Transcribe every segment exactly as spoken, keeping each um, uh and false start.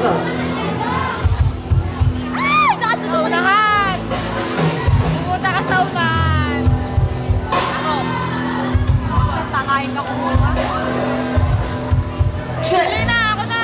Saunahan! Pumunta ka sa unahan. Ako. Tatakain ka kumuha. Dali na! Ako na!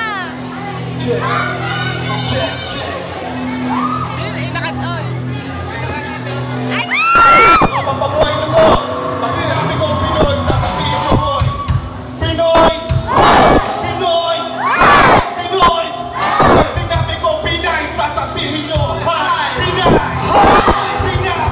Ay, nakat-ois. Ay! Mga papabuhay na ko! Pag sinabi kong Pinoy, sasabihin mo boy! Pinoy! Pinoy! Pinoy! Pag sinabi kong Pinay, sasabihin nyo! Hi! Pinay! Pinay!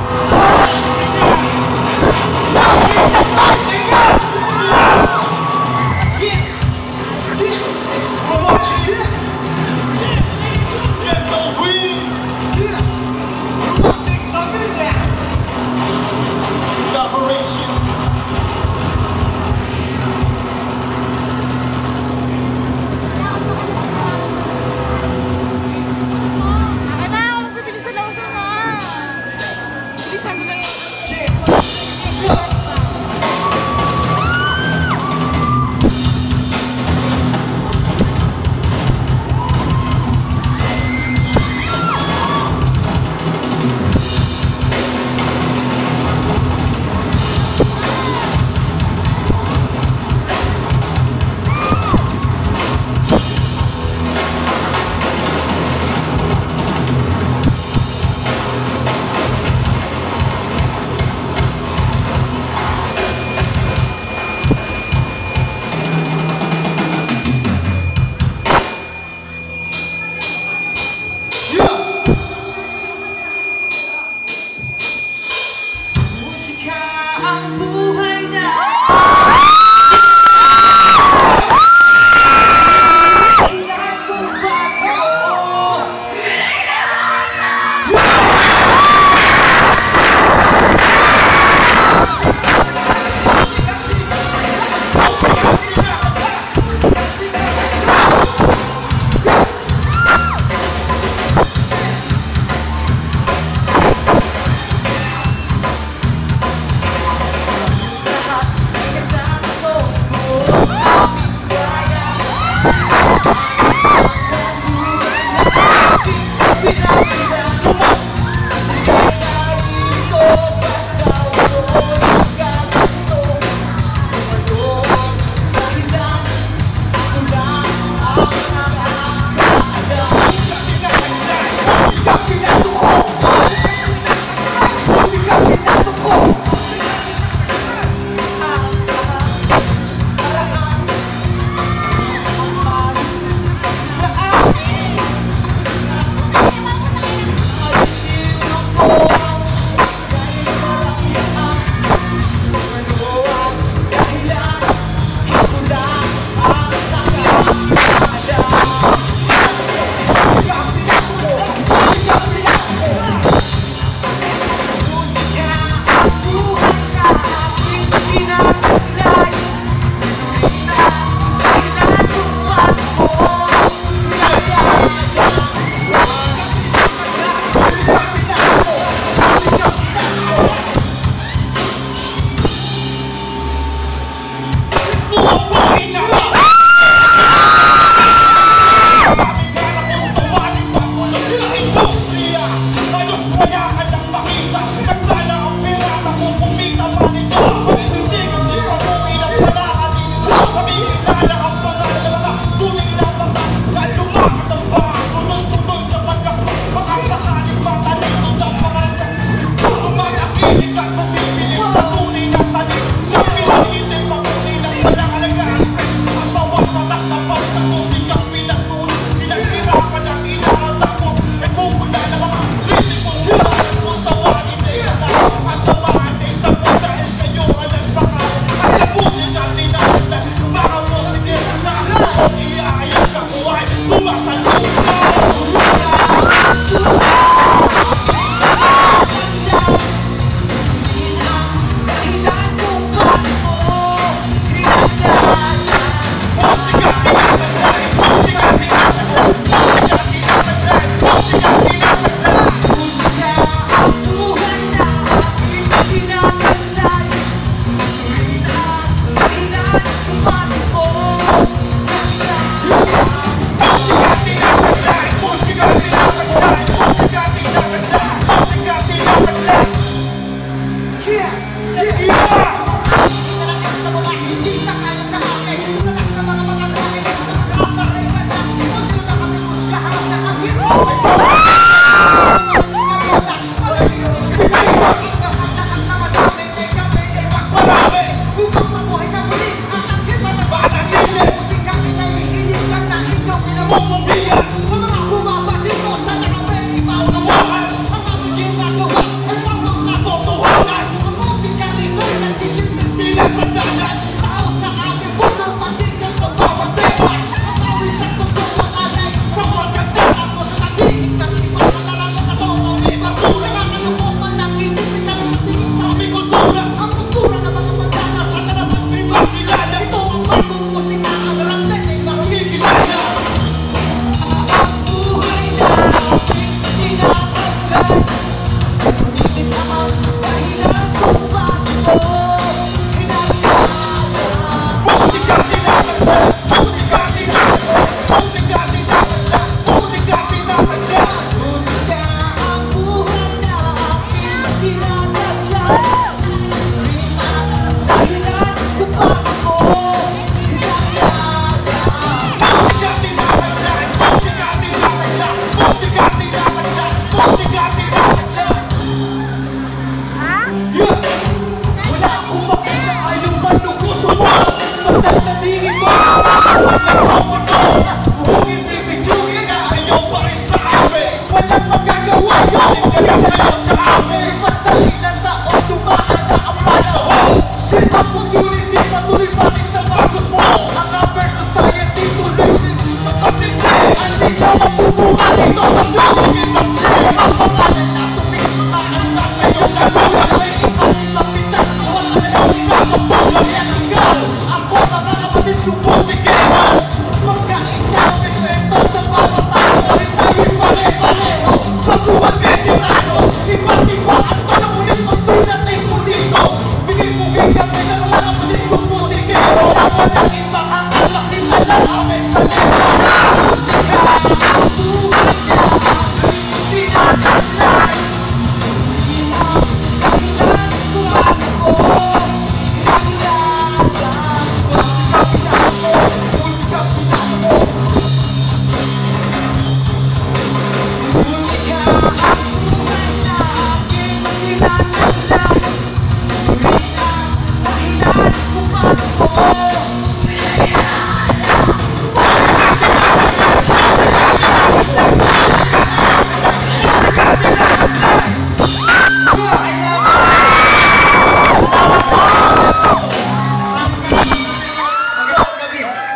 ang magagawa nyo. Galing na lang sa amin. Madali na taon, dumaan na ang panahon. Hip-hop community, patuloy pa rin sa bagos mo. Ang upper society, tuloy din sa kapitid. Hindi nyo mapubuhay ito sa music industry. Ang pangalan na sumisakaan na ngayong naluwa. May iba't ibang pitas, tuwan na lang sa kapulang yan ang gal. Ako mga kapatid yung musikeros. Magkaisa ang epekto sa pamatayo. Rin tayo'y pare-pareho. Baguhan veterano. Iba't iba at panamunin magsulat ay pulito. Bigay-bugay kami ng mga kapatid yung musikero. Walang iba ang alak nila lang amin sa lesa. Musika, musika, sinataslay.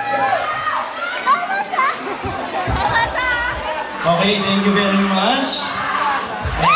Okay, thank you very much.